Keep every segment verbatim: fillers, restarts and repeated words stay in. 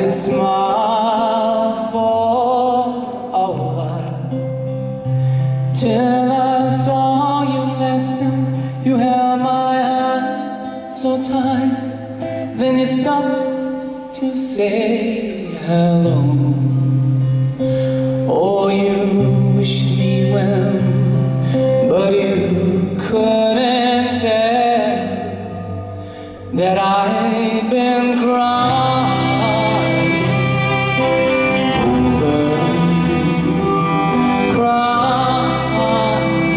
could smile for a while, till I saw you last time. You held my hand so tight, then you stopped to say hello. Oh, you wished me well, but you couldn't tell that I'd been crying over you, crying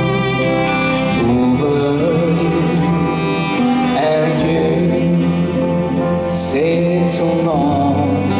over you, and you stayed so long.